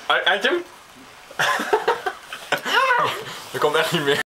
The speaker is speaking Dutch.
Eet je hem? Dat komt echt niet meer.